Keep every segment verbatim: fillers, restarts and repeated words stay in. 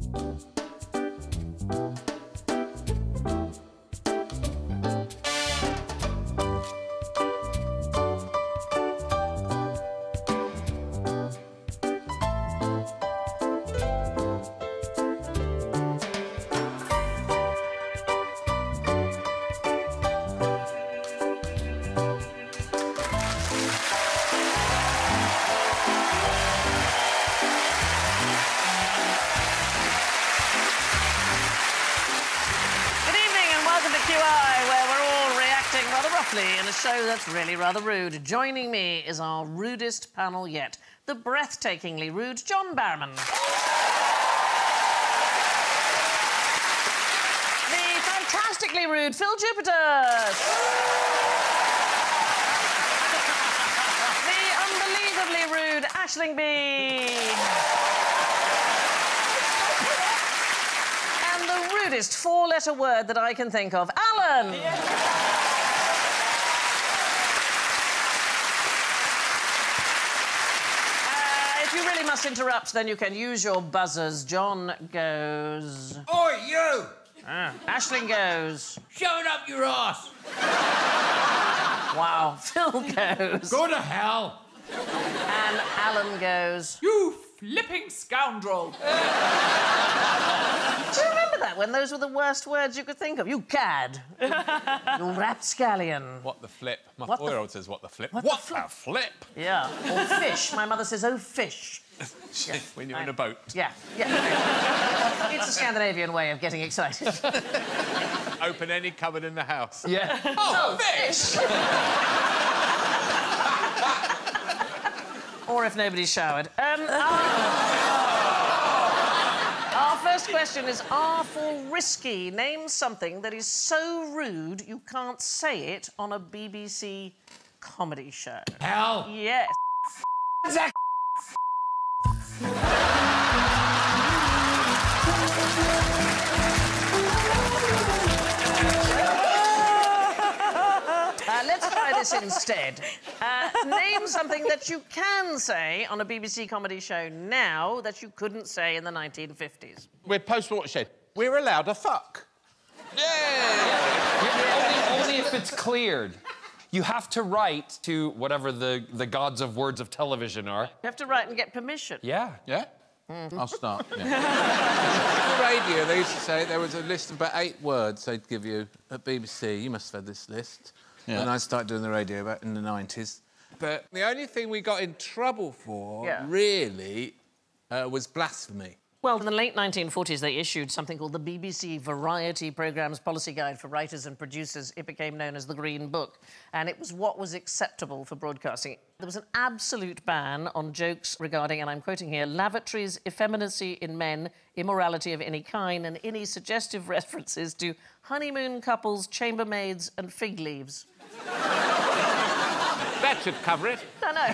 In a show that's really rather rude. Joining me is our rudest panel yet, the breathtakingly rude John Barrowman. The fantastically rude Phill Jupitus. The unbelievably rude Aisling Bea. And the rudest four-letter word that I can think of, Alan. Yeah. Must interrupt, then you can use your buzzers. John goes... Oi, you! Ah. Aisling goes... Shove it up your arse! Wow. Phill goes... Go to hell! And Alan goes... You flipping scoundrel! Do you remember that, when those were the worst words you could think of? You cad. You rapscallion. What the flip? My What four-year-old says, what the flip? What, what the flip? the flip? Yeah. Or fish. My mother says, oh, fish. Yeah. When you're I... in a boat. Yeah, yeah. It's a Scandinavian way of getting excited. Open any cupboard in the house. Yeah. Oh, oh fish! Or if nobody's showered. Um, our... our first question is R for risky. Name something that is so rude you can't say it on a B B C comedy show. Hell! Yes. Zach. Uh, let's try this instead. Uh, name something that you can say on a B B C comedy show now that you couldn't say in the nineteen fifties. We're post-watershed. We're allowed to fuck. Yay! Yeah. Yeah. Only, only if it's cleared. You have to write to whatever the, the gods of words of television are. You have to write and get permission. Yeah. Yeah? Mm-hmm. I'll start. Yeah. On the radio, they used to say there was a list of about eight words they'd give you at B B C. You must have had this list. Yeah. When I started doing the radio back in the nineties. But the only thing we got in trouble for, yeah. really, uh, was blasphemy. Well, in the late nineteen forties, they issued something called the B B C Variety Programmes Policy Guide for Writers and Producers. It became known as the Green Book, and it was what was acceptable for broadcasting. There was an absolute ban on jokes regarding, and I'm quoting here, lavatories, effeminacy in men, immorality of any kind, and any suggestive references to honeymoon couples, chambermaids, and fig leaves. That should cover it. No, no.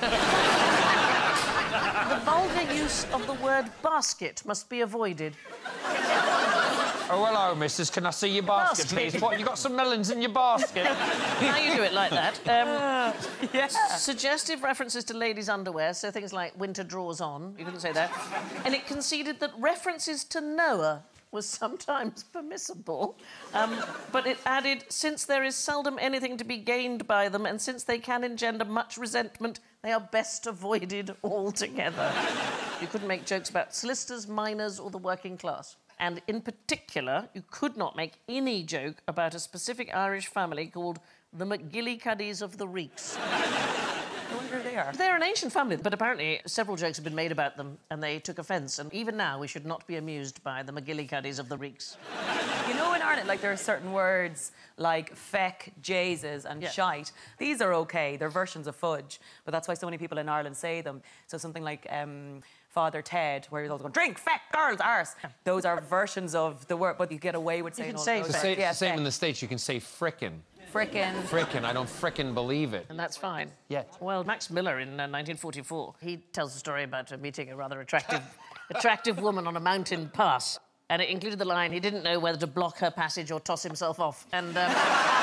The vulgar use of the word basket must be avoided. Oh, hello, missus. Can I see your basket, Basket. please? What, you got some melons in your basket? Now you do it like that. Um, yeah. Suggestive references to ladies' underwear, so things like winter drawers on. You couldn't say that. And it conceded that references to Noah was sometimes permissible, um, but it added, since there is seldom anything to be gained by them, and since they can engender much resentment, they are best avoided altogether. You couldn't make jokes about solicitors, miners, or the working class. And in particular, you could not make any joke about a specific Irish family called the McGillicuddies of the Reeks. I wonder who they are. They're an ancient family, but apparently several jokes have been made about them and they took offence. And even now, we should not be amused by the McGillicuddies of the Reeks. You know, in Ireland, like, there are certain words like feck, Jesus, and yeah. shite. These are OK. They're versions of fudge, but that's why so many people in Ireland say them. So something like um, Father Ted, where he's always going, drink, feck, girls, arse. Yeah. Those are versions of the word, but you get away with saying you can all say those. feck. Say, yeah, same feck. in the States, you can say frickin'. Frickin'. Frickin', I don't frickin' believe it. And that's fine. Yeah. Well, Max Miller in uh, nineteen forty-four, he tells a story about uh, meeting a rather attractive, attractive woman on a mountain pass. And it included the line, he didn't know whether to block her passage or toss himself off. And... Um...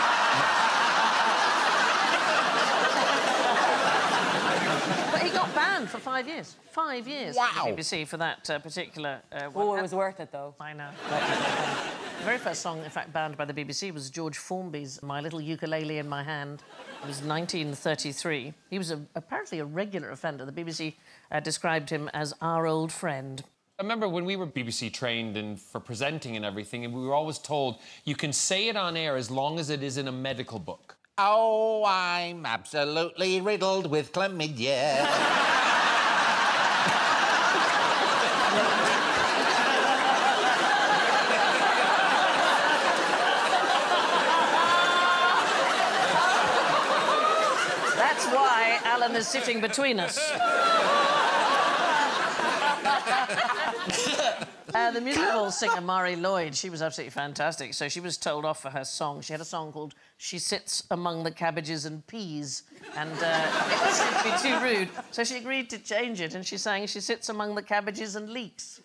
but he got banned banned for five years. Five years Wow. from the B B C for that uh, particular uh, one. Oh, it was worth it, though. I know. The very first song, in fact, banned by the B B C was George Formby's My Little Ukulele in My Hand. It was nineteen thirty-three. He was a, apparently a regular offender. The B B C uh, described him as our old friend. I remember when we were B B C trained and for presenting and everything, and we were always told you can say it on air as long as it is in a medical book. Oh, I'm absolutely riddled with chlamydia. That's why Alan is sitting between us. Uh, the music hall singer, Mari Lloyd, she was absolutely fantastic. So she was told off for her song. She had a song called She Sits Among the Cabbages and Peas. And uh, it was said to be too rude. So she agreed to change it, and she sang She Sits Among the Cabbages and Leeks.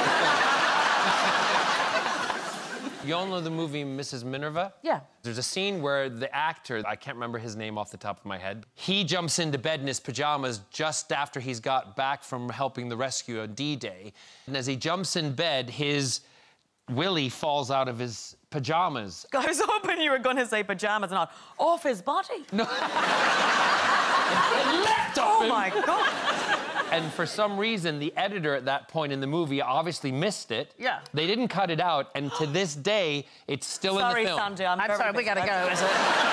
You all know the movie Missus Minerva? Yeah. There's a scene where the actor, I can't remember his name off the top of my head, he jumps into bed in his pajamas just after he's got back from helping the rescue on D-Day. And as he jumps in bed, his willy falls out of his pajamas. I was hoping you were going to say pajamas and not off his body. No. It leapt off Oh, him. my God. And for some reason, the editor at that point in the movie obviously missed it. Yeah. They didn't cut it out, and to this day, it's still Sorry, in the film. Sanjay, I'm, I'm very sorry, we busy. gotta go. Is it?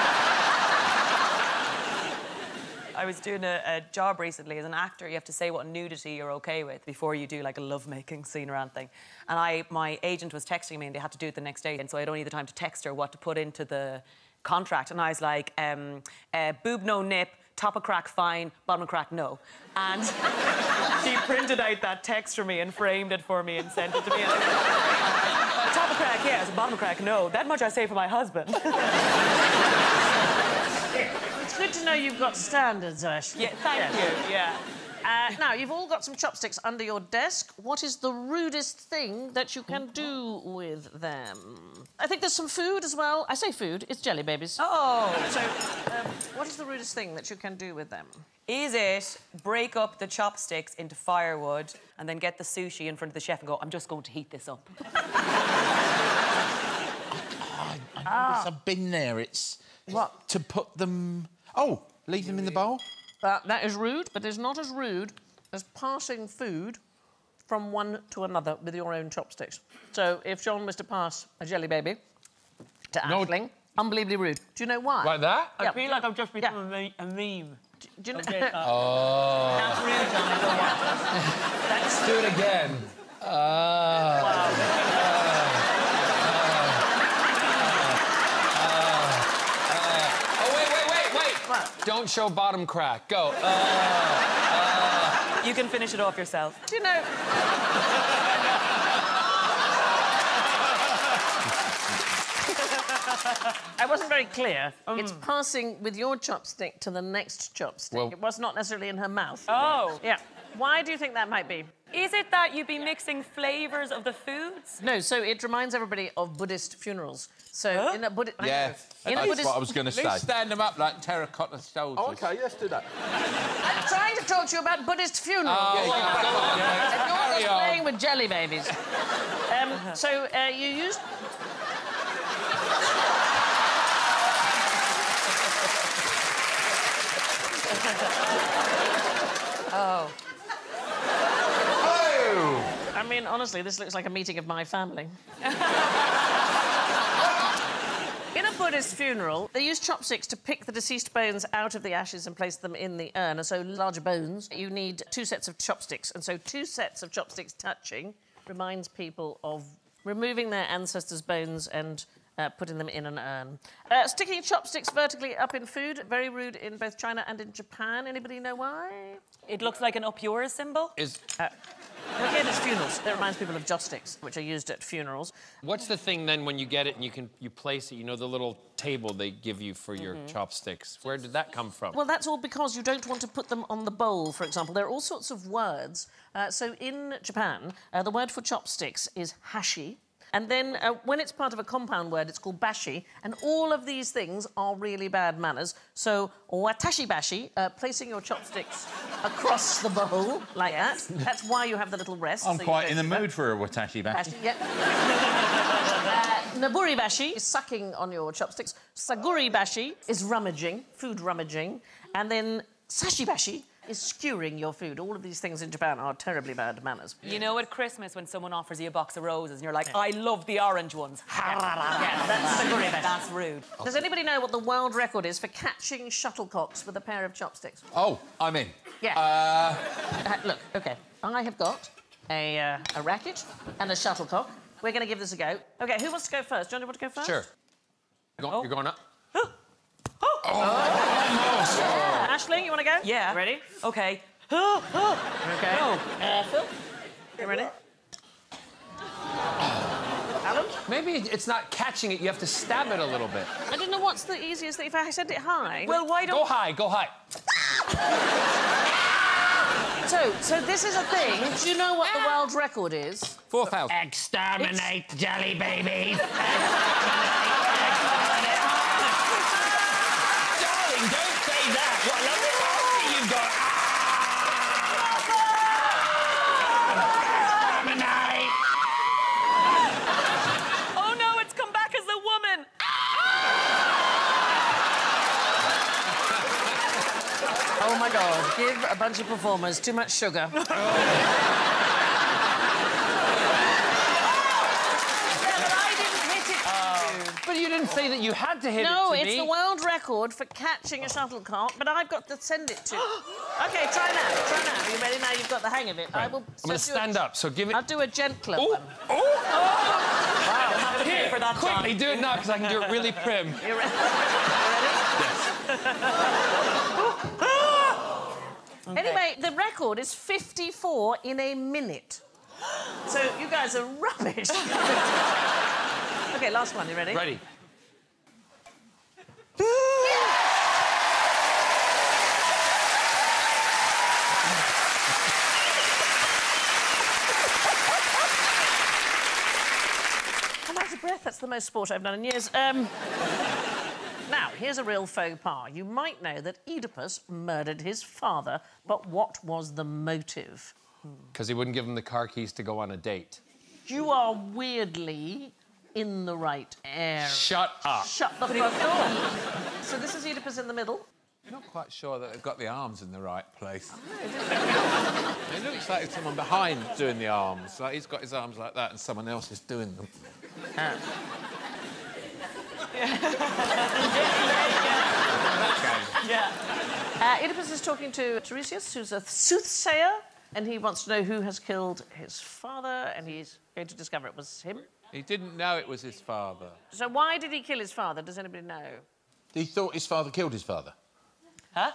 I was doing a, a job recently as an actor. You have to say what nudity you're okay with before you do like a love-making scene or anything. And I, my agent was texting me, and they had to do it the next day, and so I had only the time to text her what to put into the contract. And I was like, um, uh, boob no nip, top of crack fine, bottom of crack no. And she printed out that text for me and framed it for me and sent it to me. And I was like, top of crack yes, bottom of crack no. That much I say for my husband. It's good to know you've got standards, Ash. Yeah, thank you. Yeah. Uh, now, you've all got some chopsticks under your desk. What is the rudest thing that you can do with them? I think there's some food as well. I say food, it's jelly babies. Oh. So, um, what is the rudest thing that you can do with them? Is it break up the chopsticks into firewood and then get the sushi in front of the chef and go, I'm just going to heat this up? Ah. I've been there. It's What? to put them. Oh, leave them in the bowl. Uh, that is rude, but it's not as rude as passing food from one to another with your own chopsticks. So if John was to pass a jelly baby to No. Aisling, unbelievably rude. Do you know why? Like that? Yeah. I feel like I've just become Yeah. a, me- a meme. Do, do you know? Okay, uh, Oh. That's rude, John. I don't want that. That's Do it again. Uh, oh, wait, wait, wait, wait. What? Don't show bottom crack. Go. Uh, You can finish it off yourself. Do you know? I wasn't very clear. It's passing with your chopstick to the next chopstick. Well- It was not necessarily in her mouth. Oh. Yeah. Why do you think that might be? Is it that you'd be mixing flavours of the foods? No, so it reminds everybody of Buddhist funerals. So in a Buddhist... Yeah, In a that's Buddhist... what I was going to say. Let's stand them up like terracotta soldiers. Oh, okay, let's do that. I'm trying to talk to you about Buddhist funerals. Yeah, you can go on, yeah. And you're Carry just on. playing with jelly babies. um, so uh, you used... Oh. Oh! I mean, honestly, this looks like a meeting of my family. In a Buddhist funeral, they use chopsticks to pick the deceased bones out of the ashes and place them in the urn. And so larger bones, you need two sets of chopsticks. And so two sets of chopsticks touching reminds people of removing their ancestors' bones and uh, putting them in an urn. Uh, sticking chopsticks vertically up in food, very rude in both China and in Japan. Anybody know why? It looks like an up yours symbol. is Again, it's funerals. It reminds people of joss sticks, which are used at funerals. what's the thing then when you get it and you can you place it? You know the little table they give you for your chopsticks. Where did that come from? Well, that's all because you don't want to put them on the bowl, for example. There are all sorts of words. Uh, so in Japan, uh, the word for chopsticks is hashi. And then uh, when it's part of a compound word, it's called bashi. And all of these things are really bad manners. So, watashi bashi, uh, placing your chopsticks across the bowl like that. That's why you have the little rest. I'm so quite you in the don't- mood for a watashi bashi. Bashi, yeah. uh, naburi bashi is sucking on your chopsticks. Saguri bashi is rummaging, food rummaging. And then sashi bashi is skewering your food. All of these things in Japan are terribly bad manners. You know, at Christmas, when someone offers you a box of roses and you're like, I love the orange ones. Yeah, that's saguri bashi. That's rude. Does anybody know what the world record is for catching shuttlecocks with a pair of chopsticks? Oh, I'm in. Yeah. Uh, Uh, look, OK, I have got a, uh, a racket and a shuttlecock. We're going to give this a go. OK, who wants to go first? John, do you want to go first? Sure. You're, go- Oh. you're going up. Yeah. Aisling, you want to go? Yeah. Ready? OK. OK. Go. Uh, Phill, you ready? Alan? Maybe it's not catching it, you have to stab it a little bit. I don't know what's the easiest thing. If I said it high... Well, why Go don't... high, go high. So, so this is a thing. Do you know what the world record is? four thousand. Exterminate jelly babies. Darling, don't say that. What a lovely body you've got. Exterminate. Oh, no, it's come back as a woman. Oh, my God. Give a bunch of performers too much sugar. Yeah, but I didn't hit it. But you didn't say that you had to hit No, it to it's me. the world record for catching a shuttlecock, but I've got to send it to... OK, try now, try now. Are you ready now? You've got the hang of it. I will... I'm going to stand up, so give it... I'll do a gentler Oh, one. oh, You'll have to pay for that, John. quickly, do it now, because I can do it really prim. You ready? Okay. Anyway, the record is fifty-four in a minute. So you guys are rubbish. OK, last one. You ready? Ready. I'm out of breath. That's the most sport I've done in years. Um, now, here's a real faux pas. You might know that Oedipus murdered his father, but what was the motive? Because he wouldn't give him the car keys to go on a date. You are weirdly in the right area. Shut up. Shut the front door. So this is Oedipus in the middle. I'm not quite sure that they've got the arms in the right place. It looks like it's someone behind doing the arms. Like he's got his arms like that and someone else is doing them. Ah. Yeah. Uh, Oedipus is talking to Tiresias, who's a soothsayer, and he wants to know who has killed his father, and he's going to discover it was him. He didn't know it was his father. So why did he kill his father? Does anybody know? he thought his father killed his father. Huh?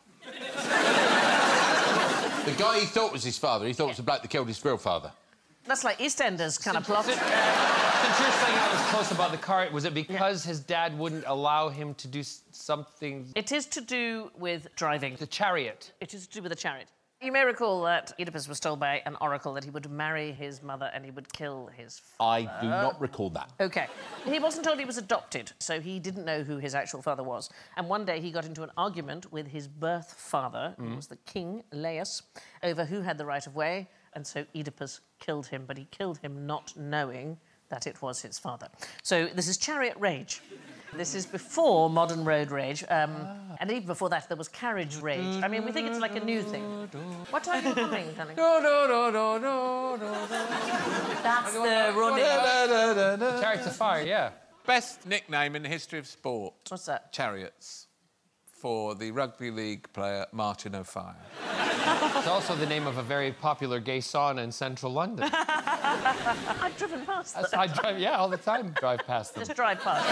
The guy he thought was his father, he thought was the bloke that killed his real father. That's like EastEnders kind of plot. Since you're saying I was close about the car, was it because his dad wouldn't allow him to do s- something... It is to do with driving. The chariot. It is to do with a chariot. You may recall that Oedipus was told by an oracle that he would marry his mother and he would kill his father. I do not recall that. OK. He wasn't told he was adopted, so he didn't know who his actual father was. And one day he got into an argument with his birth father, who was the king, Laius, over who had the right of way, and so Oedipus killed him, but he killed him not knowing that it was his father. So this is chariot rage. This is before modern road rage, um, ah. and even before that there was carriage rage. I mean, we think it's like a new thing. What are you humming, darling? No, no, no, no, no, no, That's the running. Chariots of Fire, yeah. Best nickname in the history of sport. What's that? Chariots. For the rugby league player Martin O'Fire. It's also the name of a very popular gay sauna in central London. I've driven past them. I drive, yeah, all the time drive past them. Just drive past.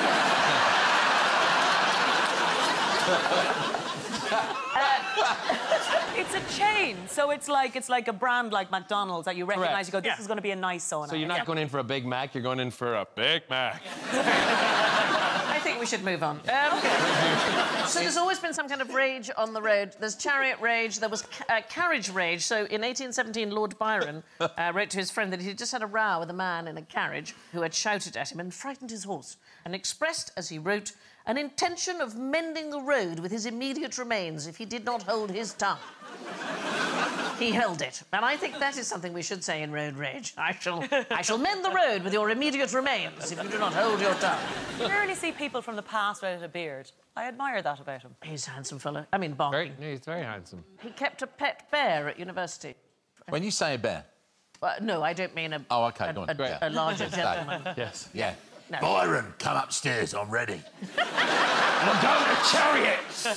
It's a chain, so it's like it's like a brand like McDonald's that you recognise. Correct. You go, this Yeah. is going to be a nice sauna. So you're not Yeah. going in for a Big Mac, you're going in for a Big Mac. I think think we should move on. Um, so there's always been some kind of rage on the road. There's chariot rage, there was ca uh, carriage rage. So in eighteen seventeen, Lord Byron uh, wrote to his friend that he'd just had a row with a man in a carriage who had shouted at him and frightened his horse, and expressed, as he wrote, an intention of mending the road with his immediate remains if he did not hold his tongue. He held it. And I think that is something we should say in road rage. I shall, I shall mend the road with your immediate remains if you do not hold your tongue. You rarely see people from the past without a beard. I admire that about him. He's a handsome fellow. I mean, bonking. Very, he's very handsome. He kept a pet bear at university. When you say a bear... Uh, no, I don't mean a... Oh, OK, a, go on. a, Yeah. a larger gentleman. Yes. Yeah. No. Byron, come upstairs, I'm ready. I'm going to chariots!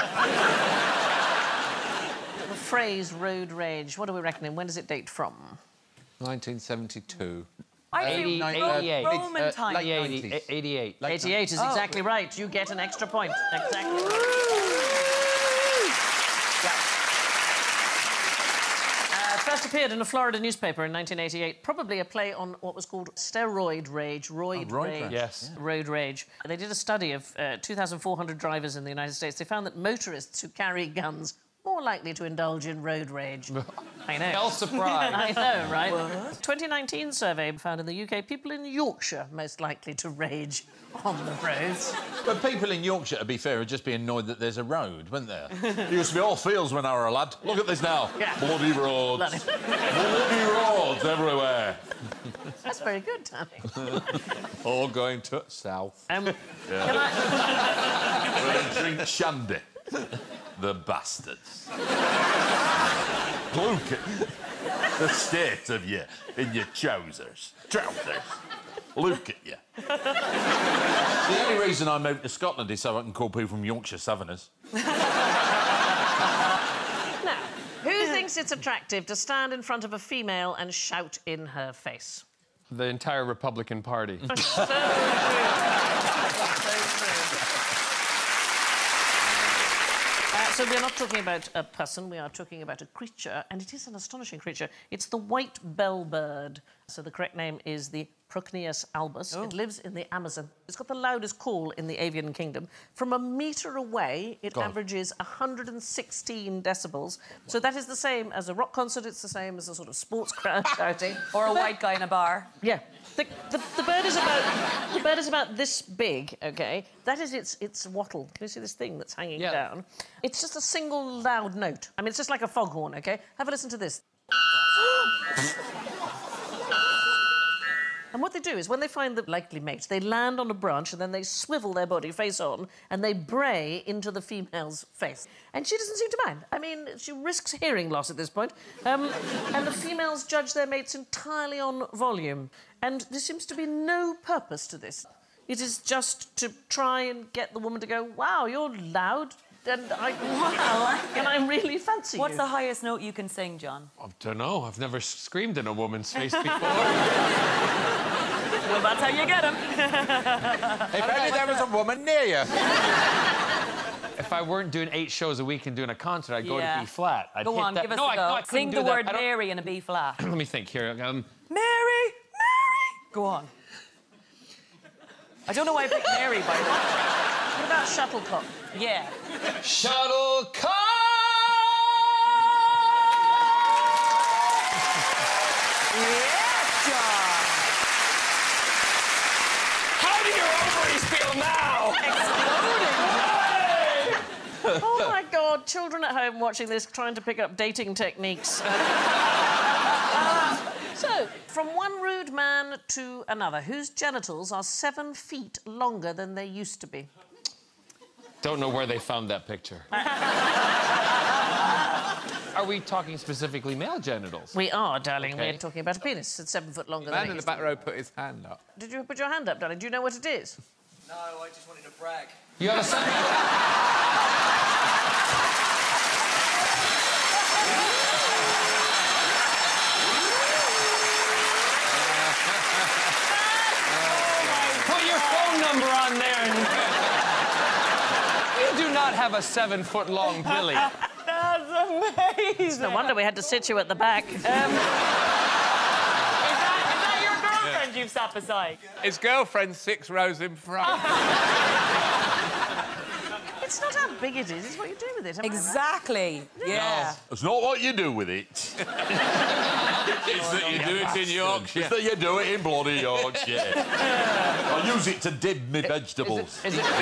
The phrase road rage, what are we reckoning? When does it date from? nineteen seventy-two. I eighty, think eighty-eight. Roman Uh, time. late eighty, nineties. eighty-eight. Late eighty-eight is Oh. exactly right. You get an extra point. Exactly right. Uh, first appeared in a Florida newspaper in nineteen eighty-eight, probably a play on what was called steroid rage, roid Oh, roid rage. rage. Yes. Road rage. They did a study of uh, two thousand four hundred drivers in the United States. They found that motorists who carry guns more likely to indulge in road rage. I know. Hell surprise. I know, right? What? twenty nineteen survey found in the U K people in Yorkshire most likely to rage on the roads. But people in Yorkshire, to be fair, would just be annoyed that there's a road, wouldn't there? There used to be all fields when I were a lad. Look at this now. Yeah. Bloody roads. Bloody- Bloody roads everywhere. That's very good, Danny. All going to south. Um, Can I... We're going to drink shandy. The bastards. Look at the state of you in your trousers. Trousers. Look at you. The only reason I moved to Scotland is so I can call people from Yorkshire Southerners. Now, who thinks it's attractive to stand in front of a female and shout in her face? The entire Republican Party. So true. So true. Uh, so we're not talking about a person, we are talking about a creature, and it is an astonishing creature. It's the white bellbird. So the correct name is the Procneus albus. Oh. It lives in the Amazon. It's got the loudest call in the avian kingdom. From a metre away, it God. averages one hundred sixteen decibels. So that is the same as a rock concert, it's the same as a sort of sports crowd shouting. Or a white guy in a bar. Yeah. The, the, the bird is about the bird is about this big, OK? That is its its wattle. Can you see this thing that's hanging Yeah. down? It's just a single loud note. I mean, it's just like a foghorn, OK? Have a listen to this. And what they do is, when they find the likely mate, they land on a branch and then they swivel their body face on and they bray into the female's face. And she doesn't seem to mind. I mean, she risks hearing loss at this point. Um, and the females judge their mates entirely on volume. And there seems to be no purpose to this. It is just to try and get the woman to go, wow, you're loud, and I, wow, and I really fancy What's you. the highest note you can sing, John? I don't know. I've never screamed in a woman's face before. Well, that's how you get him. If only there was a woman near you. If I weren't doing eight shows a week and doing a concert, I'd go Yeah. to B flat. I'd Go hit on, that. give us no, a I, go. no, I couldn't Sing do the that. word I don't- Mary in a B flat. Let me think here. Um, Mary! Mary! Go on. I don't know why I picked Mary, by the way. What about shuttlecock? Yeah. Shuttlecock! Yes, John! How do your ovaries feel now? Oh, my God, children at home watching this, trying to pick up dating techniques. So, from one rude man to another, whose genitals are seven feet longer than they used to be? Don't know where they found that picture. Are we talking specifically male genitals? We are, darling. Okay. We're talking about a penis. It's seven foot longer The man than it in the used to back row put his hand up. be. Did you put your hand up, darling? Do you know what it is? No, I just wanted to brag. You have a second. Put your phone number on there. And... You do not have a seven-foot-long billy. That's amazing. No wonder we had to sit you at the back. Um, Is that, is that your girlfriend you you've sat beside. His girlfriend's six rows in front. It's not how big it is, it's what you do with it. am I right? Exactly. Yeah. It's not what you do with it. It's that you do it in Yorkshire. It's that you do it in bloody Yorkshire. I use it to dip my vegetables. Is it,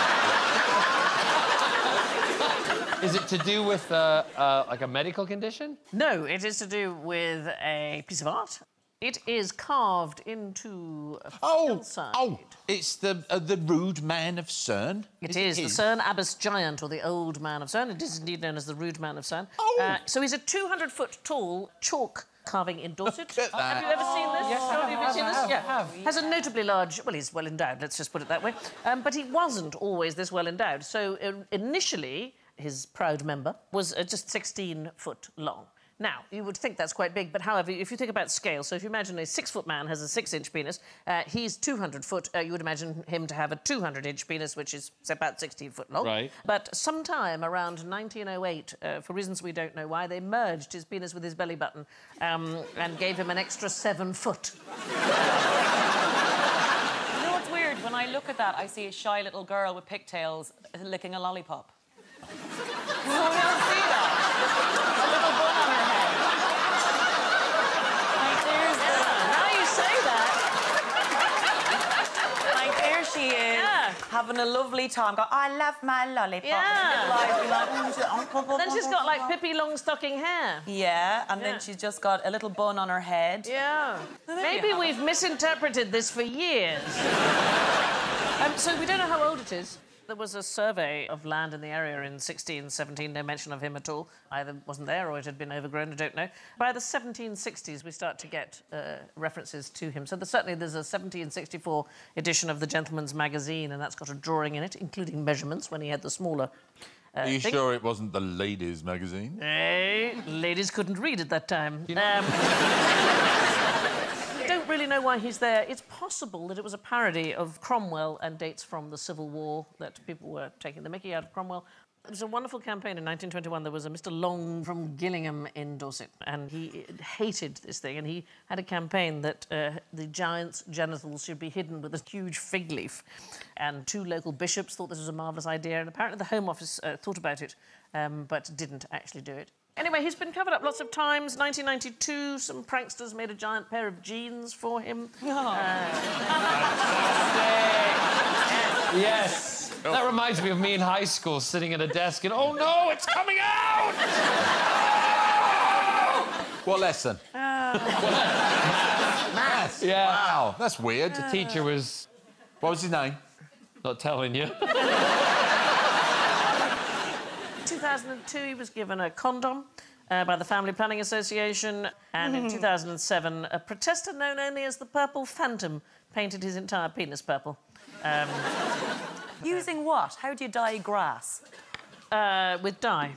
is it to do with uh, uh, like a medical condition? No, it is to do with a piece of art. It is carved into a Oh, hillside. oh, it's the uh, the rude man of Cern. It is, the Cern Abbas Giant, or the Old Man of Cern. It is indeed known as the Rude Man of Cern. Oh. Uh, so he's a two hundred foot tall chalk carving in Dorset. Look at that. Have you ever seen this? Yes, I Have you have, seen I this? have, yeah. I have. Has a notably large... Well, he's well endowed, let's just put it that way. Um, but he wasn't always this well endowed. So uh, initially, his proud member was uh, just sixteen foot long. Now, you would think that's quite big, but however, if you think about scale, so if you imagine a six-foot man has a six-inch penis, uh, he's two hundred foot, uh, you would imagine him to have a two hundred inch penis, which is say, about sixteen foot long. Right. But sometime around nineteen oh eight, uh, for reasons we don't know why, they merged his penis with his belly button um, and gave him an extra seven foot. You know what's weird? When I look at that, I see a shy little girl with pigtails licking a lollipop. Can anyone else see that? A little bun on her head. Like, there's the... Now you say that. Like, there she is, Yeah. having a lovely time. Go, I love my lollipop. Yeah. Like, like, mm, Then she's got, like, Pippi Longstocking hair. yeah, and Yeah. then she's just got a little bun on her head. Yeah. Maybe we've misinterpreted this for years. um, so we don't know how old it is. There was a survey of land in the area in sixteen seventeen, no mention of him at all. Either wasn't there or it had been overgrown, I don't know. By the seventeen sixties, we start to get uh, references to him. So there's, certainly there's a seventeen sixty-four edition of the Gentleman's Magazine, and that's got a drawing in it, including measurements when he had the smaller uh, Are you thing. sure it wasn't the ladies' magazine? Hey, ladies couldn't read at that time. Um, don't really know why he's there. It's possible that it was a parody of Cromwell and dates from the Civil War, that people were taking the mickey out of Cromwell. There was a wonderful campaign in nineteen twenty-one. There was a Mister Long from Gillingham in Dorset, and he hated this thing, and he had a campaign that uh, the giant's genitals should be hidden with a huge fig leaf. And two local bishops thought this was a marvellous idea, and apparently the Home Office uh, thought about it, um, but didn't actually do it. Anyway, he's been covered up lots of times. nineteen ninety-two, some pranksters made a giant pair of jeans for him. Yes. That reminds me of me in high school sitting at a desk and, oh no, it's coming out! What lesson? Maths. Yeah. Wow, that's weird. The teacher was What was his name? not telling you. two thousand two, he was given a condom uh, by the Family Planning Association, and in two thousand seven, a protester known only as the Purple Phantom painted his entire penis purple. Um, Using what? How do you dye grass? uh, with dye.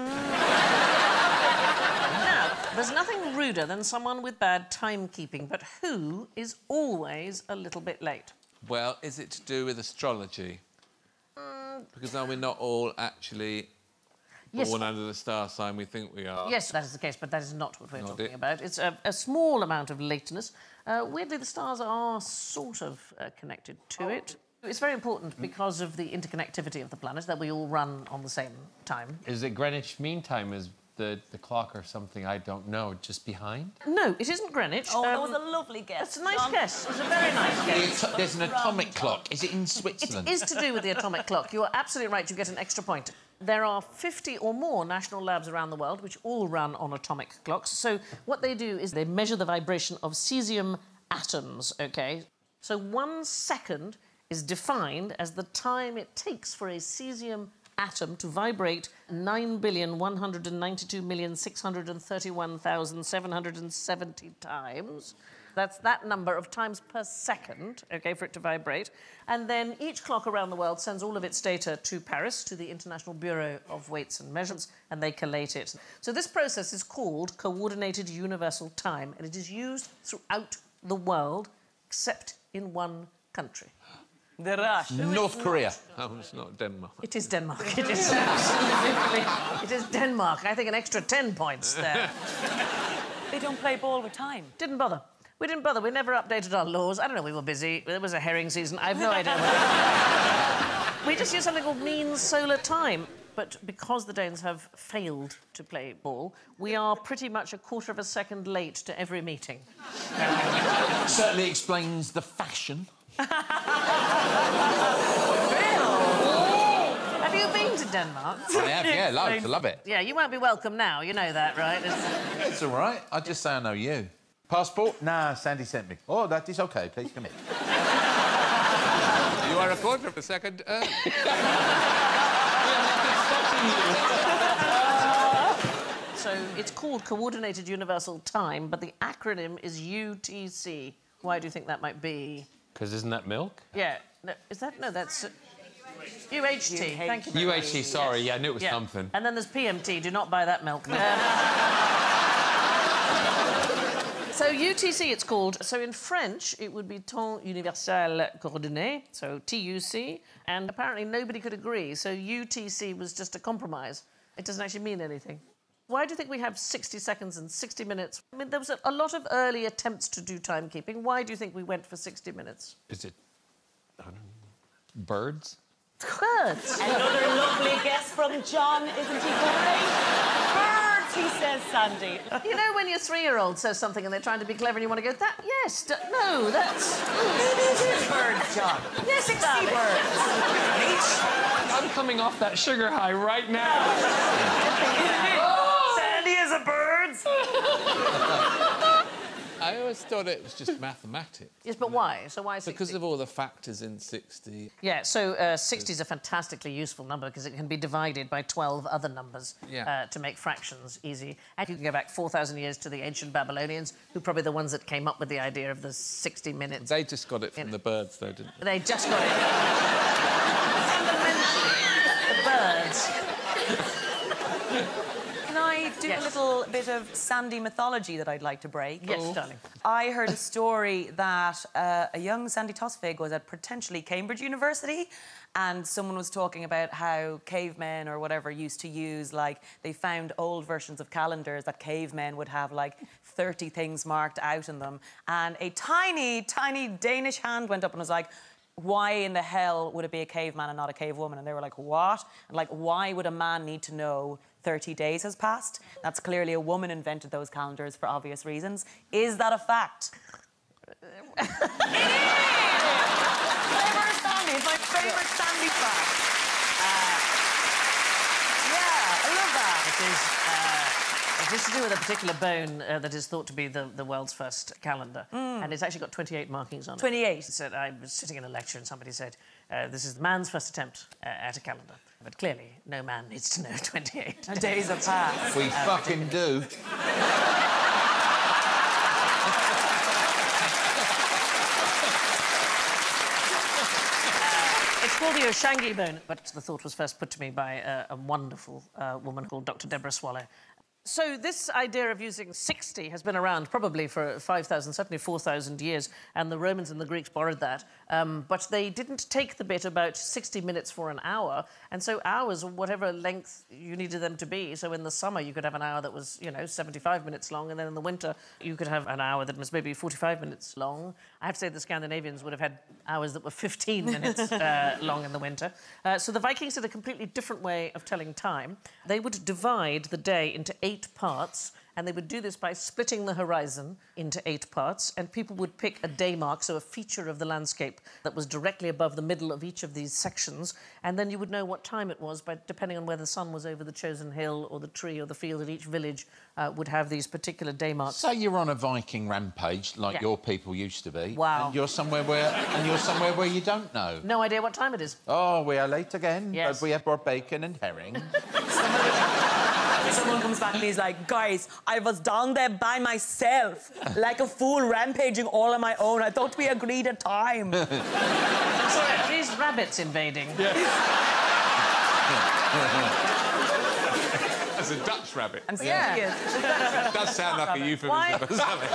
Now, there's nothing ruder than someone with bad timekeeping, but who is always a little bit late? Well, is it to do with astrology? Mm. Because are we not all actually Yes. born under the star sign we think we are? Yes, that is the case, but that is not what we're Not talking it. about. It's a, a small amount of lateness. Uh, weirdly, the stars are sort of uh, connected to it. It's very important because of the interconnectivity of the planet, that we all run on the same time. Is it Greenwich Mean Time? Is the, the clock or something I don't know just behind? No, it isn't Greenwich. Oh, that Um, was a lovely guess. That's a nice John. guess. It's a very nice guess. The ato- There's an atomic clock. Is it in Switzerland? It is to do with the atomic clock. You are absolutely right. You get an extra point. There are fifty or more national labs around the world which all run on atomic clocks. So what they do is they measure the vibration of cesium atoms, OK? So one second is defined as the time it takes for a cesium atom to vibrate nine billion one hundred ninety-two million six hundred thirty-one thousand seven hundred seventy times. That's that number of times per second, OK, for it to vibrate. And then each clock around the world sends all of its data to Paris, to the International Bureau of Weights and Measurements, and they collate it. So this process is called Coordinated Universal Time, and it is used throughout the world, except in one country. The rush. North Korea. Oh, it's not Denmark. It is Denmark. It is absolutely... It is Denmark. I think an extra ten points there. They don't play ball with time. Didn't bother. We didn't bother. We never updated our laws. I don't know, we were busy. It was a herring season. I have no idea what We just used something called mean solar time. But because the Danes have failed to play ball, we are pretty much a quarter of a second late to every meeting. Certainly explains the fashion. Have you been to Denmark? I have, yeah, loads. I love it. Yeah, you won't be welcome now. You know that, right? It's, It's all right. I just say I know you. Passport? Nah, Sandy sent me. Oh, that is OK. Please come in. You are a quarter of a second early. So it's called Coordinated Universal Time, but the acronym is U T C. Why do you think that might be? Because isn't that milk? Yeah. No, is that... No, that's... Uh, U H T. Thank you very U much. H T, sorry. Yeah, I knew it was Yeah. something. And then there's P M T. Do not buy that milk. Um, so U T C, it's called. So in French, it would be Temps Universel Coordonné, so T U C. And apparently nobody could agree, so U T C was just a compromise. It doesn't actually mean anything. Why do you think we have sixty seconds and sixty minutes? I mean, there was a, a lot of early attempts to do timekeeping. Why do you think we went for sixty minutes? Is it... I don't know. Birds? Birds. Another lovely guess from John, isn't he great? Birds, he says, Sandy. You know when your three-year-old says something and they're trying to be clever and you want to go, that, yes, d no, that's... Maybe it is birds, John. Yes, sixty birds. I'm coming off that sugar high right now. Sandy is a bird. I always thought it was just mathematics. Yes, but why? So why sixty? Because of all the factors in sixty. Yeah, so uh, sixty is a fantastically useful number because it can be divided by twelve other numbers Yeah. uh, to make fractions easy. And you can go back four thousand years to the ancient Babylonians, who are probably the ones that came up with the idea of the sixty minutes. They just got it from In- the birds, though, didn't they? They just got it. Fundamentally, the birds. Can I do Yes. a little bit of Sandy mythology that I'd like to break? Yes, darling. I heard a story that uh, a young Sandy Tosfig was at potentially Cambridge University, and someone was talking about how cavemen or whatever used to use, like, they found old versions of calendars that cavemen would have, like, thirty things marked out in them. And a tiny, tiny Danish hand went up and was like, why in the hell would it be a caveman and not a cave woman? And they were like, what? And, like, why would a man need to know thirty days has passed? That's clearly a woman invented those calendars for obvious reasons. Is that a fact? It is! Favourite Sandy. It's my favourite Sandy fact. Uh, yeah, I love that. It is, uh, it is to do with a particular bone uh, that is thought to be the, the world's first calendar. And it's actually got twenty-eight markings on it. twenty-eight. So I was sitting in a lecture and somebody said, uh, this is the man's first attempt uh, at a calendar. But clearly, no man needs to know twenty-eight Days have passed. We fucking do. It's called the Oshangi bone, but the thought was first put to me by uh, a wonderful uh, woman called Doctor Deborah Swallow. So this idea of using sixty has been around probably for five thousand, certainly four thousand years, and the Romans and the Greeks borrowed that. Um, but they didn't take the bit about sixty minutes for an hour, and so hours, or whatever length you needed them to be. So in the summer, you could have an hour that was, you know, seventy-five minutes long, and then in the winter, you could have an hour that was maybe forty-five minutes long. I have to say the Scandinavians would have had hours that were fifteen minutes uh, long in the winter. Uh, so the Vikings did a completely different way of telling time. They would divide the day into eight parts, and they would do this by splitting the horizon into eight parts, and people would pick a day mark, so a feature of the landscape that was directly above the middle of each of these sections, and then you would know what time it was by depending on whether the sun was over the chosen hill or the tree or the field, and each village uh, would have these particular day marks. Say you're on a Viking rampage, like Yeah. your people used to be. Wow. And you're somewhere where and you're somewhere where you don't know. No idea what time it is. Oh, we are late again. Yes. But we have brought bacon and herring. Someone comes back and he's like, guys, I was down there by myself, like a fool rampaging all on my own. I thought we agreed a time. I'm sorry, are these rabbits invading? That's a Dutch rabbit. I'm Yeah. serious. That does sound like a euphemism Why? for something.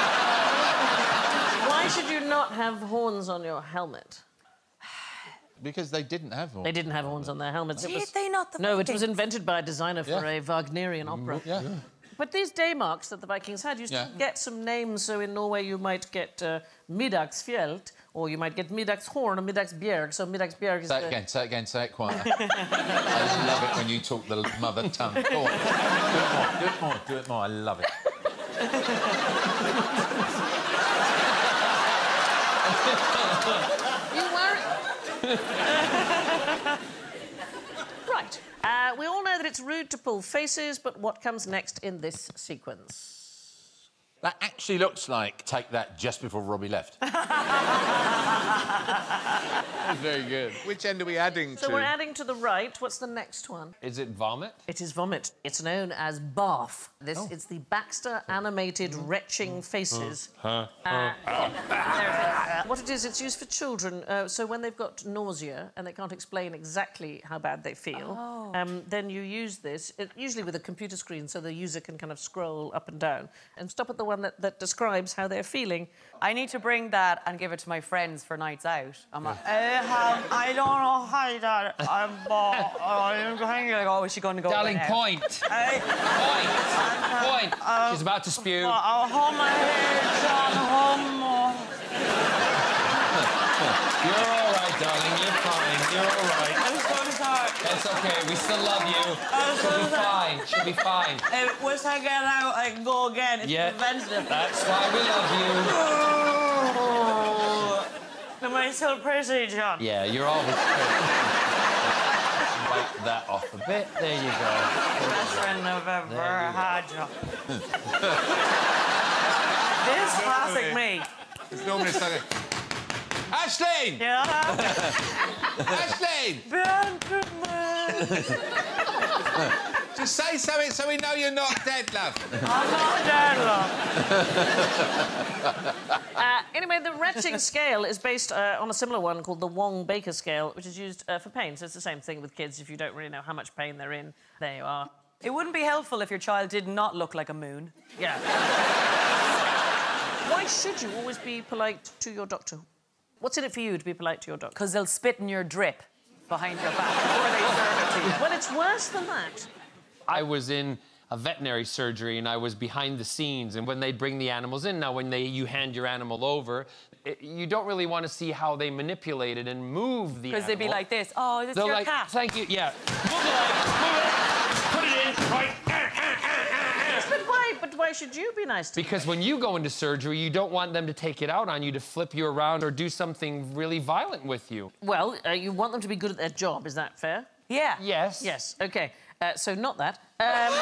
Why should you not have horns on your helmet? Because they didn't have one. They didn't have horns on their helmets. It Did was... they not? The No, it was Vikings? invented by a designer for Yeah. a Wagnerian opera. Yeah. But these day marks that the Vikings had used Yeah. to get some names. So in Norway, you might get uh, Middagsfjeld, or you might get Middagshorn or Middagsbjerg. So Middagsbjerg is Say it the... again, say it again, say it quietly. I love it when you talk the mother tongue. Go on. Do it more, do it more, do it more. I love it. You worry. Right. Uh, we all know that it's rude to pull faces, but what comes next in this sequence? That actually looks like Take That just before Robbie left. That's very good. Which end are we adding So to? we're adding to the right. What's the next one? Is it vomit? It is vomit. It's known as barf. This Oh. it's the Baxter animated retching faces. Uh, what it is, it's used for children. Uh, so when they've got nausea and they can't explain exactly how bad they feel, Oh. um, then you use this, it, usually with a computer screen, so the user can kind of scroll up and down and stop at the one that, that describes how they're feeling. I need to bring that and give it to my friends for nights out. I'm like, I, have, I don't know how that. I'm, uh, I'm hanging. Like, oh, is she going to go? Darling, now? point. I, Point. Point. She's about to spew. I'll hold my hair, John. Home. You're all right, darling. You're fine. You're all right. I'm so sorry. That's okay. We still love you. I'm so She'll be sorry. fine. She'll be fine. Hey, once I get out, I can go again. It's Yeah. preventative. That's why we love Oh. Am I still pretty, John? you. Yeah, you're always pretty. Wipe that off a bit. There you go. Best friend I've ever had, John. This classic me. It's normally something. Aisling! Yeah. Aisling! Just say something so we know you're not dead, love. I'm not dead, love. Uh, anyway, the retching scale is based uh, on a similar one called the Wong-Baker scale, which is used uh, for pain. So it's the same thing with kids. If you don't really know how much pain they're in, there you are. It wouldn't be helpful if your child did not look like a moon. Yeah. Why should you always be polite to your doctor? What's in it for you to be polite to your doctor? Because they'll spit in your drip behind your back before they serve it to you. Well, it's worse than that. I was in a veterinary surgery and I was behind the scenes, and when they'd bring the animals in, now when they you hand your animal over, it, you don't really want to see how they manipulate it and move the animal. Because they'd be like this. Oh, this is They're your like, cat. thank you, yeah. Move it, move it, put it in, right. But why? But why should you be nice to them? Because when you go into surgery, you don't want them to take it out on you, to flip you around or do something really violent with you. Well, uh, you want them to be good at their job. Is that fair? Yeah. Yes. Yes. OK. Uh, so not that. Um...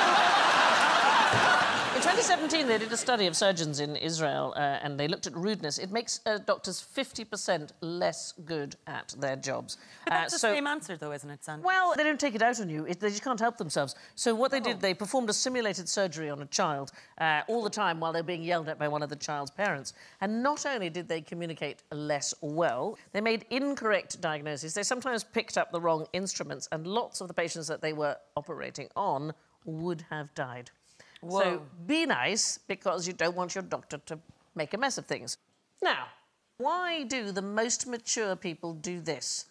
In twenty seventeen, they did a study of surgeons in Israel, uh, and they looked at rudeness. It makes uh, doctors fifty percent less good at their jobs. But that's Uh, the so- same answer, though, isn't it, Sandra? Well, they don't take it out on you. It, they just can't help themselves. So what they Oh. did, they performed a simulated surgery on a child uh, all the time while they're being yelled at by one of the child's parents. And not only did they communicate less well, they made incorrect diagnoses. They sometimes picked up the wrong instruments, and lots of the patients that they were operating on would have died. Whoa. So be nice, because you don't want your doctor to make a mess of things. Now, why do the most mature people do this?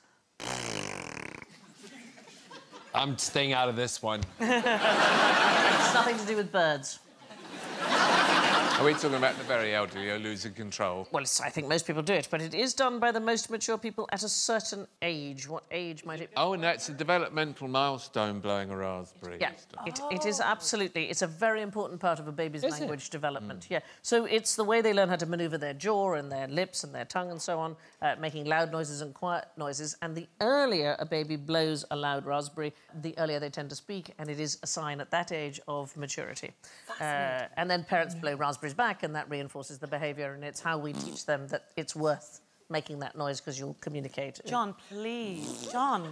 I'm staying out of this one. It's nothing to do with birds. Are we talking about the very elderly who are losing control? Well, it's, I think most people do it, but it is done by the most mature people at a certain age. What age might it be? Oh, and that's a developmental milestone, blowing a raspberry. Yeah, it, it is absolutely. It's a very important part of a baby's Is it? language development. Yeah, so it's the way they learn how to manoeuvre their jaw and their lips and their tongue and so on, uh, making loud noises and quiet noises. And the earlier a baby blows a loud raspberry, the earlier they tend to speak, and it is a sign at that age of maturity. Uh, and then parents blow raspberries back, and that reinforces the behaviour, and it's how we teach them that it's worth making that noise because you'll communicate. John, please. John.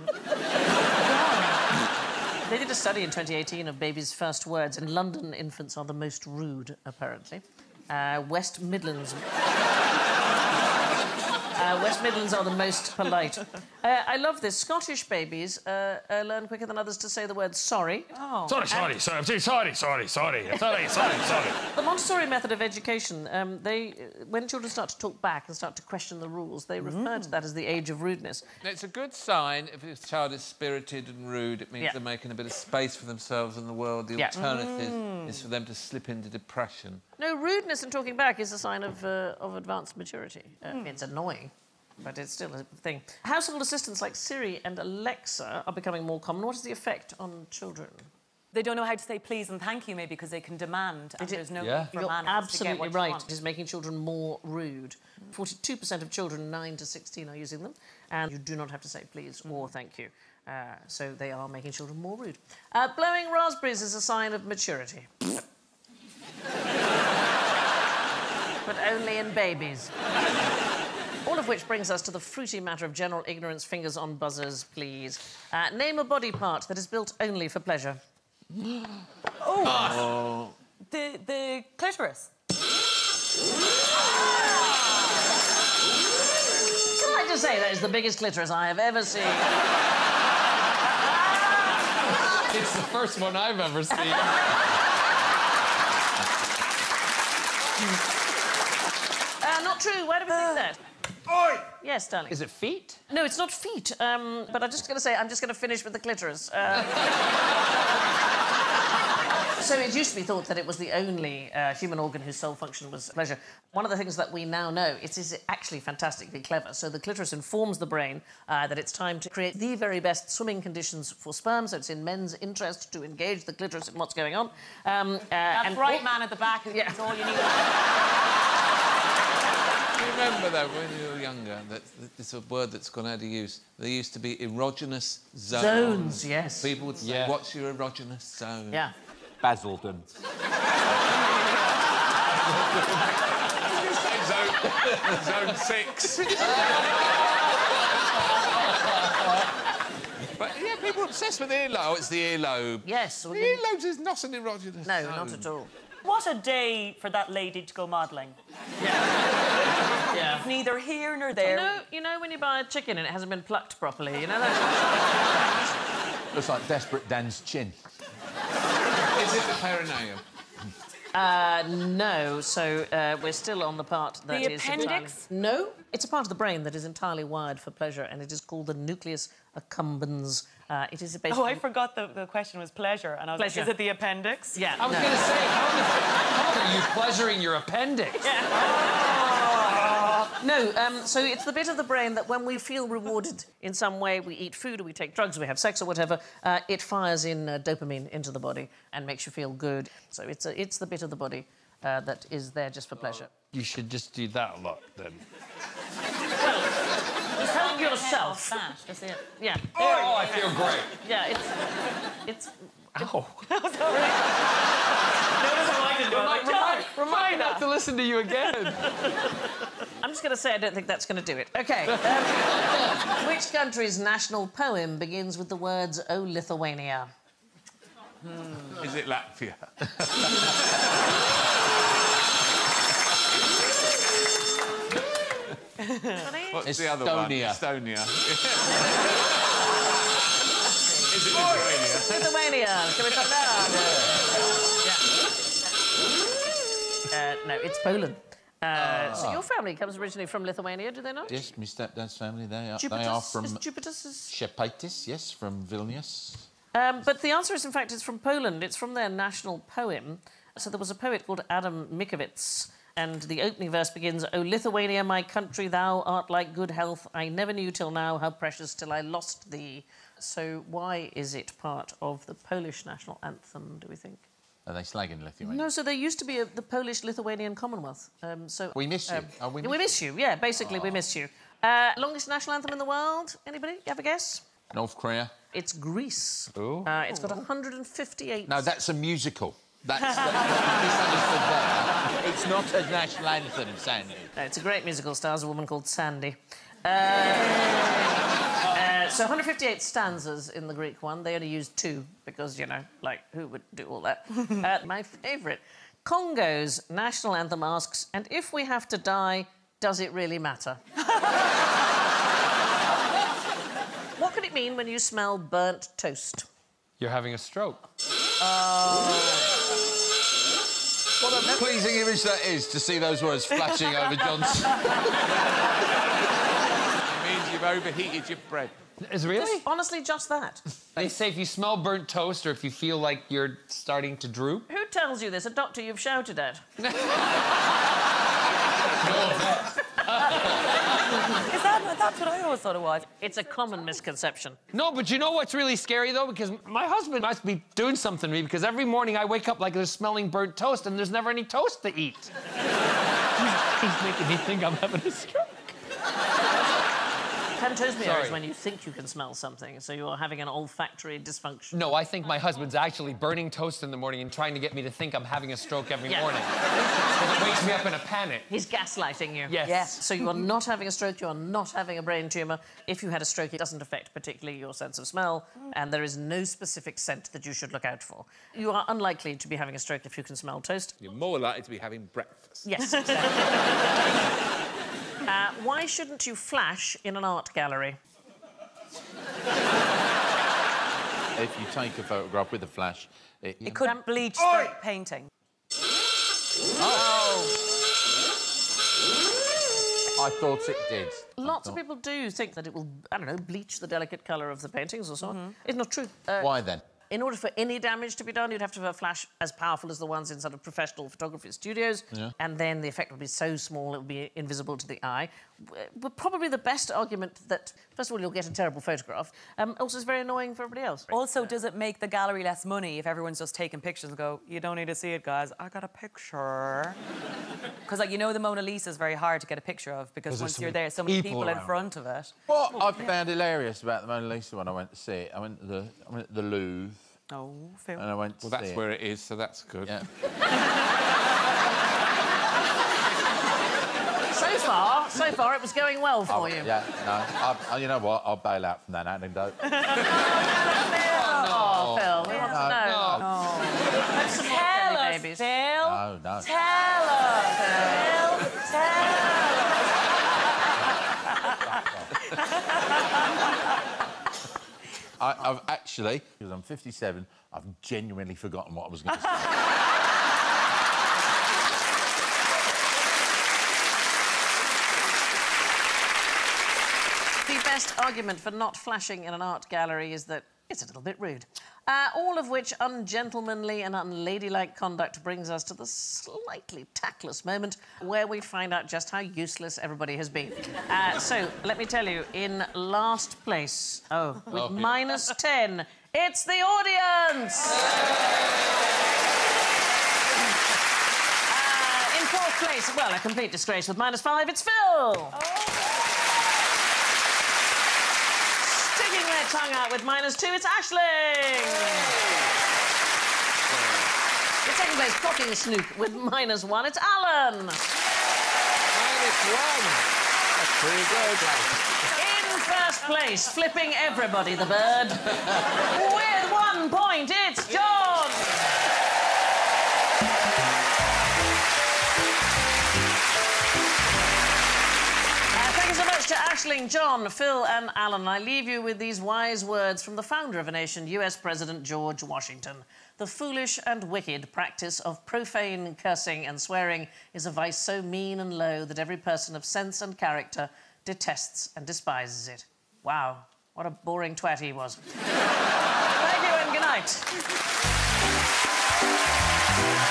They did a study in twenty eighteen of babies' first words. In London, infants are the most rude, apparently. Uh, West Midlands... Uh, West West Midlands are the most polite. Uh, I love this. Scottish babies uh, uh, learn quicker than others to say the word sorry. Oh. Sorry, sorry, sorry, sorry, sorry, sorry, sorry, sorry, sorry, sorry. The Montessori method of education, um, they, uh, when children start to talk back and start to question the rules, they refer to that as the age of rudeness. It's a good sign if a child is spirited and rude. It means Yeah. they're making a bit of space for themselves in the world. The Yeah. alternative is for them to slip into depression. No, rudeness and talking back is a sign of, uh, of advanced maturity. Uh, It's annoying, but it's still a thing. Household assistants like Siri and Alexa are becoming more common. What is the effect on children? They don't know how to say please and thank you, maybe, because they can demand, and It- there's no Yeah. need for You're manners to get absolutely what you right. want. It is making children more rude. forty-two percent of children nine to sixteen are using them, and you do not have to say please or thank you. Uh, so they are making children more rude. Uh, blowing raspberries is a sign of maturity. But only in babies. All of which brings us to the fruity matter of general ignorance. Fingers on buzzers, please. Uh, name a body part that is built only for pleasure. Oh. The, the clitoris. Can I just say that is the biggest clitoris I have ever seen? It's the first one I've ever seen. Uh, not true. Why do we think that? Oi! Yes, darling. Is it feet? No, it's not feet. Um, but I'm just going to say, I'm just going to finish with the clitoris. Uh... so it used to be thought that it was the only uh, human organ whose sole function was pleasure. One of the things that we now know, it is actually fantastically clever. So the clitoris informs the brain uh, that it's time to create the very best swimming conditions for sperm. So it's in men's interest to engage the clitoris in what's going on. Um, uh, That and bright man at the back, Yeah. that's all you need. Do you remember, though, when you were younger, that, that it's a word that's gone out of use? There used to be erogenous zones. Zones, yes. People would say, Yeah. what's your erogenous zone? Yeah. Basildon. zone, zone six. But, yeah, people are obsessed with earlobe. Oh, it's the earlobe. Yes. The we can- earlobe is not an erogenous No, zone. not at all. What a day for that lady to go modelling. Yeah. Neither here nor You there. know, you know when you buy a chicken and it hasn't been plucked properly, you know that? Looks like Desperate Dan's chin. Is it the perineum? Uh, no, so uh, we're still on the part that The is appendix? entirely... No, it's a part of the brain that is entirely wired for pleasure, and it is called the nucleus accumbens. Uh, it is basically... Oh, I forgot the, the question was pleasure, and I was Pleasure. like, is it the appendix? Yeah, I was no. going to say, how, the, how are you pleasuring your appendix? No, um, so it's the bit of the brain that when we feel rewarded in some way, we eat food or we take drugs or we have sex or whatever, uh, it fires in uh, dopamine into the body and makes you feel good. So it's, a, it's the bit of the body uh, that is there just for pleasure. You should just do that a lot, then. Just help yourself. That, that's it. Yeah. Oh, I feel great. Yeah, it's... it's Ow. Notice how I did Remind, it. remind, remind not to listen to you again. I'm just going to say I don't think that's going to do it. OK. Um, which country's national poem begins with the words, "O Lithuania"? Hmm. Is it Latvia? What's Estonia. the other one? Estonia. Is it Lithuania? Lithuania. Can we talk about that? Yeah. Uh, no, it's Poland. Uh, So your family comes originally from Lithuania, do they not? Yes, my stepdad's family, they are, they Jupitus? are from... Is Jupitus? Jupitus, yes, from Vilnius. Um, but the answer is, in fact, it's from Poland. It's from their national poem. So there was a poet called Adam Mickiewicz, and the opening verse begins, "O Lithuania, my country, thou art like good health. I never knew till now how precious till I lost thee." So why is it part of the Polish national anthem, do we think? Are they slagging Lithuania? No, so there used to be a, the Polish-Lithuanian Commonwealth. Um, so We miss you. um, Oh, we yeah, miss we miss you. Yeah, basically, we miss you. Uh, longest national anthem in the world? Anybody? You have a guess? North Korea? It's Greece. Ooh. Uh, it's got one hundred fifty-eight... No, that's a musical. That's... that, misunderstood there. It's not a national anthem, Sandy. No, it's a great musical. Stars a woman called Sandy. Uh, uh, so one hundred fifty-eight stanzas in the Greek one. They only used two because, you know, like, who would do all that? uh, my favourite. Congo's national anthem asks, "And if we have to die, does it really matter?" it mean when you smell burnt toast? You're having a stroke. What a pleasing image that is, to see those words flashing over John's... It means you've overheated your bread. Is it really? Just, honestly, just that. They say if you smell burnt toast or if you feel like you're starting to droop. Who tells you this? A doctor you've shouted at? Is that, that's what I always thought it was. It's a common misconception. No, but you know what's really scary, though? Because my husband must be doing something to me, because every morning I wake up like there's smelling burnt toast and there's never any toast to eat. he's, he's making me think I'm having a stroke. Pantosmia is when you think you can smell something, so you're having an olfactory dysfunction. No, I think my husband's actually burning toast in the morning and trying to get me to think I'm having a stroke every Yeah. morning. Because it wakes me up in a panic. He's gaslighting you. Yes. Yes. So you are not having a stroke, you are not having a brain tumour. If you had a stroke, it doesn't affect particularly your sense of smell, and there is no specific scent that you should look out for. You are unlikely to be having a stroke if you can smell toast. You're more likely to be having breakfast. Yes, exactly. uh, why shouldn't you flash in an art gallery? If you take a photograph with a flash... It, It could Um, bleach Oi! the painting. I thought it did. Lots of people do think that it will, I don't know, bleach the delicate colour of the paintings or so on. It's not true. Uh, Why then? In order for any damage to be done, you'd have to have a flash as powerful as the ones in sort of professional photography studios, Yeah. and then the effect would be so small it would be invisible to the eye. But probably the best argument that, first of all, you'll get a terrible photograph, um, also it's very annoying for everybody else. Also, does it make the gallery less money if everyone's just taking pictures and go, you don't need to see it, guys, I got a picture? Because, like, you know the Mona Lisa is very hard to get a picture of because there's once so you're many there, so many people people in around. front of it. What I found hilarious about the Mona Lisa when I went to see it, I went to the, I went to the Louvre, Oh, Phil. and I went to Well, that's see where it is, so that's good. Yeah. So far, so far, it was going well for Oh, you. yeah, no. I, I, you know what? I'll bail out from that anecdote. Oh, Phil, we want to know. Have some more Tell jelly us, babies. Phil. No, no. Tell us, Phil. Tell I, I've actually, because I'm fifty-seven, I've genuinely forgotten what I was going to say. The best argument for not flashing in an art gallery is that it's a little bit rude. Uh, all of which ungentlemanly and unladylike conduct brings us to the slightly tactless moment where we find out just how useless everybody has been. Uh, so, let me tell you, in last place, oh, with Oh, yeah. minus ten, it's the audience! Uh, in fourth place, well, a complete disgrace with minus five, it's Phill! Sticking their tongue out with minus two, it's Aisling! In second place, clocking a snook with minus one, it's Alan! Minus one. That's pretty good, lad. In first place, flipping everybody the bird, with one point, it's John! Uh, thank you so much to Aisling, John, Phil and Alan. I leave you with these wise words from the founder of a nation, U S President George Washington. The foolish and wicked practice of profane cursing and swearing is a vice so mean and low that every person of sense and character detests and despises it. Wow, what a boring twat he was. Thank you and good night.